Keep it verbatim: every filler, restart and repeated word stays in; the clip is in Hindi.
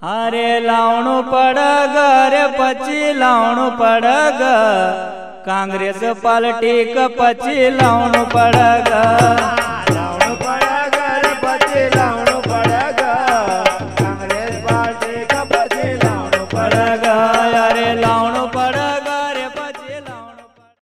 अरे लावणु पड़ग रे पची लावणु पड़ग कांग्रेस पार्टी का पची लावणु पड़ग लावणु पड़ग रे पची लावणु पड़ग कांग्रेस पार्टी का पची